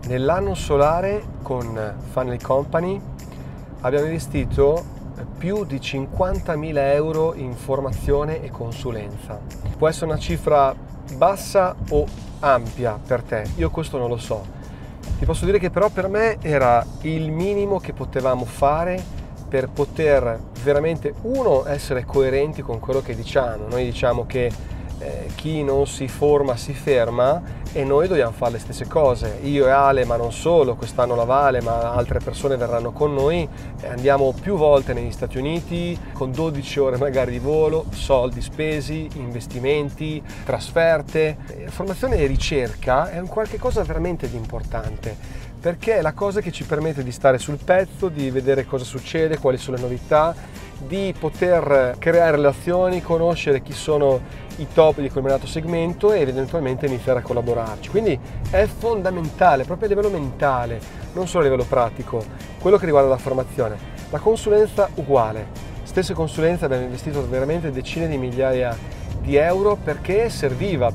Nell'anno solare con Funnel Company abbiamo investito più di 50.000 euro in formazione e consulenza. Può essere una cifra bassa o ampia per te, io questo non lo so. Ti posso dire che però per me era il minimo che potevamo fare per poter veramente, uno, essere coerenti con quello che diciamo. Noi diciamo che chi non si forma si ferma e noi dobbiamo fare le stesse cose. Io e Ale, ma non solo, quest'anno la Vale, ma altre persone verranno con noi, andiamo più volte negli Stati Uniti con 12 ore magari di volo, soldi spesi, investimenti, trasferte. Formazione e ricerca è un qualche cosa veramente di importante, perché è la cosa che ci permette di stare sul pezzo, di vedere cosa succede, quali sono le novità, di poter creare relazioni, conoscere chi sono i top di quel determinato segmento e eventualmente iniziare a collaborarci. Quindi è fondamentale, proprio a livello mentale, non solo a livello pratico, quello che riguarda la formazione. La consulenza uguale, stesse consulenze, abbiamo investito veramente decine di migliaia di euro perché serviva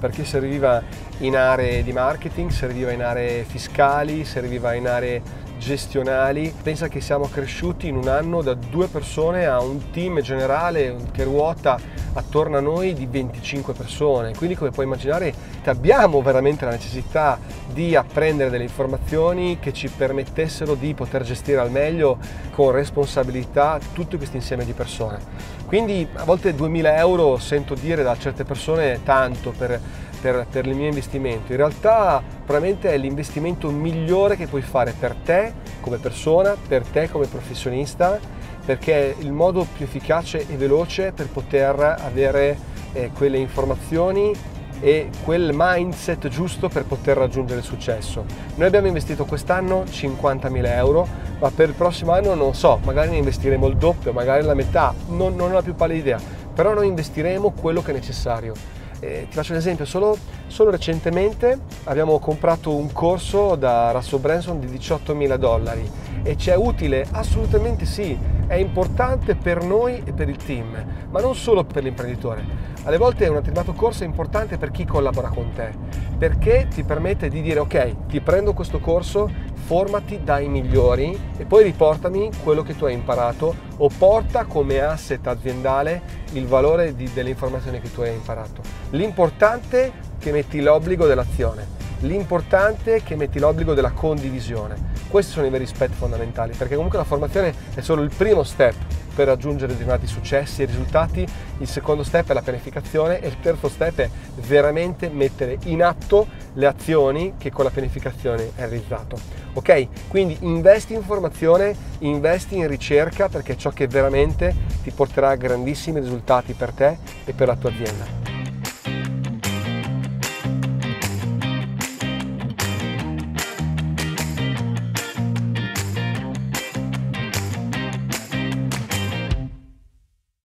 in aree di marketing, serviva in aree fiscali, serviva in aree gestionali. Pensa che siamo cresciuti in un anno da 2 persone a un team generale che ruota attorno a noi di 25 persone, quindi come puoi immaginare abbiamo veramente la necessità di apprendere delle informazioni che ci permettessero di poter gestire al meglio con responsabilità tutto questo insieme di persone. Quindi a volte 2000 euro sento dire da certe persone tanto per il mio investimento. In realtà probabilmente è l'investimento migliore che puoi fare per te come persona, per te come professionista, perché è il modo più efficace e veloce per poter avere quelle informazioni e quel mindset giusto per poter raggiungere il successo. Noi abbiamo investito quest'anno 50.000 euro, ma per il prossimo anno non so, magari ne investiremo il doppio, magari la metà, non ho la più pallida idea, però noi investiremo quello che è necessario. Ti faccio un esempio, solo recentemente abbiamo comprato un corso da Russell Brunson di $18.000 e ci è utile? Assolutamente sì, è importante per noi e per il team, ma non solo per l'imprenditore. Alle volte un determinato corso è importante per chi collabora con te, perché ti permette di dire ok, ti prendo questo corso, formati dai migliori e poi riportami quello che tu hai imparato o porta come asset aziendale il valore delle informazioni che tu hai imparato. L'importante è che metti l'obbligo dell'azione, l'importante è che metti l'obbligo della condivisione. Questi sono i veri step fondamentali, perché comunque la formazione è solo il primo step per raggiungere determinati successi e risultati. Il secondo step è la pianificazione e il terzo step è veramente mettere in atto le azioni che con la pianificazione hai realizzato. Ok? Quindi investi in formazione, investi in ricerca, perché è ciò che veramente ti porterà a grandissimi risultati per te e per la tua azienda.